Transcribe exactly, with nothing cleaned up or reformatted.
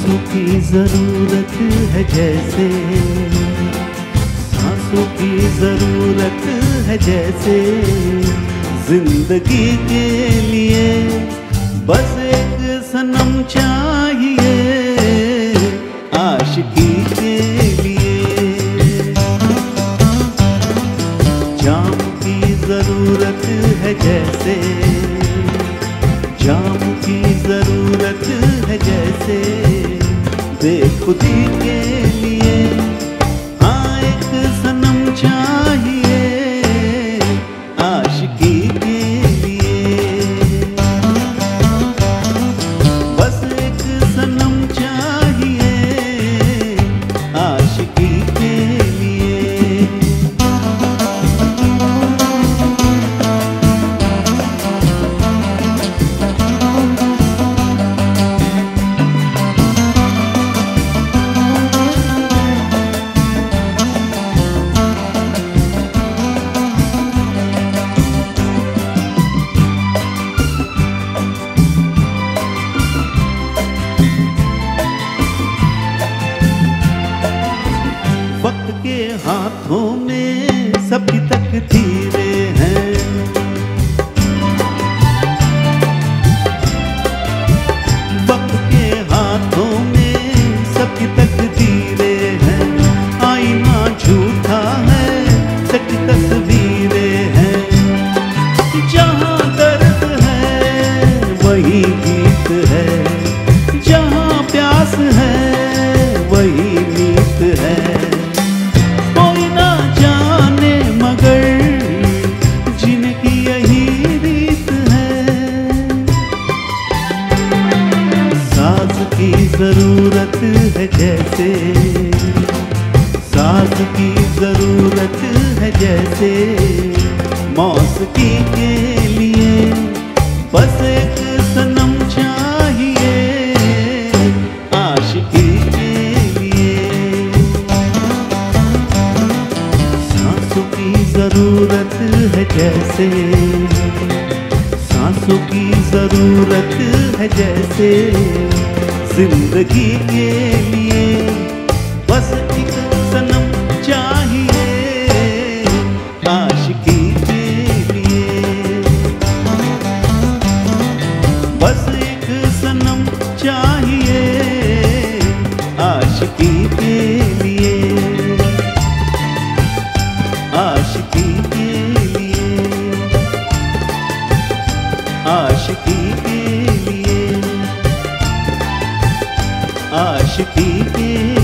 सांसों की जरूरत है जैसे, सांसों की जरूरत है जैसे, जिंदगी के लिए बस एक सनम चाहिए आशिकी के लिए। जाम की जरूरत है जैसे, जाम की जरूरत है जैसे, बेखुदी के लिए हाँ एक सनम चाहिए आशिकी के लिए। बस एक सनम चाहिए आशिकी के लिए। वक्त के हाथों में सबकी तकदीरें हैं, वक्त के हाथों में सबकी तकदीरें हैं। आईना झूठा है, सच्ची तस्वीरें हैं। जहाँ दर्द है वही गीत है, जहाँ प्यास है वही नीत है। कोई ना जाने मगर जिनकी यही रीत है। साज की जरूरत है जैसे, साज की जरूरत है जैसे, मौसिकी के लिए बस एक सनम चाहिए आशिकी के लिए। सांसों की जरूरत है जैसे, सांसों की जरूरत है जैसे, जिंदगी के लिए बस एक सनम चाहिए आशिकी के लिए। बस एक सनम चाहिए आशिकी के लिए, आशिकी के लिए, आशिकी के लिए, आशिकी के